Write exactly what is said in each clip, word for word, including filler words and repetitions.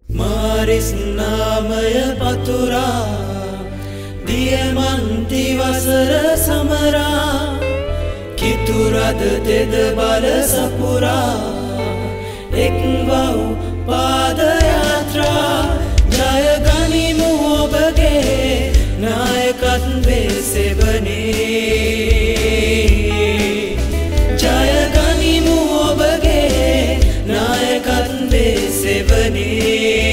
මාරිස් නාමය පතුරා දියමන්ති වසර සමරා කිතුරද තෙද බල සපුරා එක්වව් පාද යාත්‍රා ජය ගනිමු ඔබගේ නායකත්වයේ සෙවනේ ජය ගනිමු ඔබගේ නායකත්වයේ සෙවනේ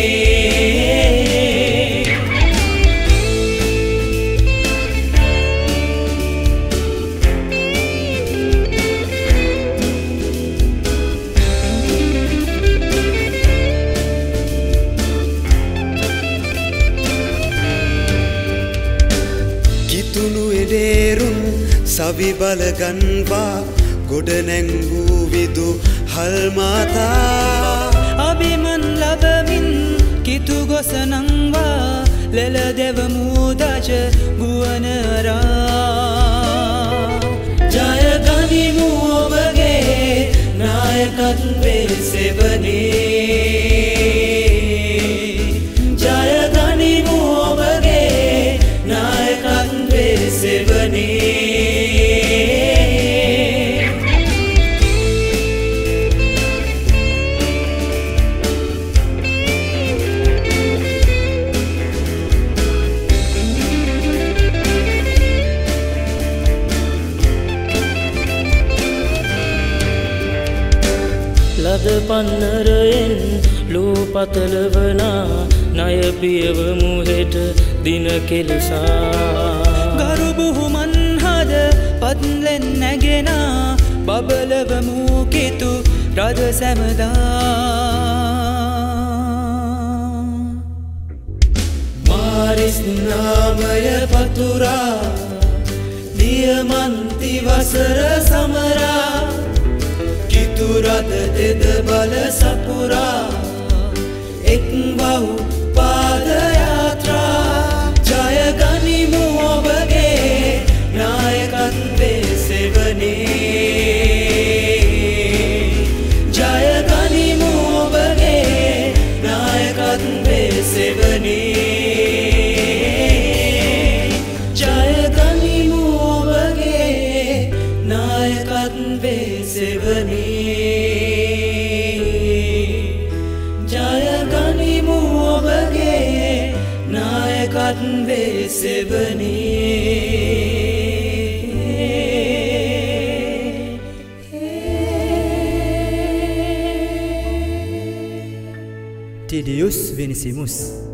සවි බල ගන්වා ගොඩ නැංවූ විදු හල්මාතා අභිමන් ලබමින් කිතු ගොස නංවා ලෙල දෙවමු දජ ගුවනරා ජය ගනිමු ඔබගේ නායකත්වයේ සෙවනේ ජය ගනිමු ඔබගේ නායකත්වයේ සෙවනේ ලද පන්නරයෙන් ලෝ පතලවනා ණය පියවමු හෙට දින කෙලසා ගරු බුහුමන් හද පත්ලෙන් නැගෙනා බබලවමු කිතු රද සැමදා මාරිස් නාමය පතුරා දියමන්ති වසර සමරා කිතුරද තෙද බල සපුරා එක්වව් පාද යාත්‍රා ජය ගනිමු ඔබගේ නායකත්වයේ සෙවනේ ජය ගනිමු ඔබගේ නායකත්වයේ සෙවනේ ජය ගනිමු ඔබගේ නායකත්වයේ සෙවනේ ජය ගනිමු ඔබගේ නායකත්වයේ සෙවනේ Tidius Vinicius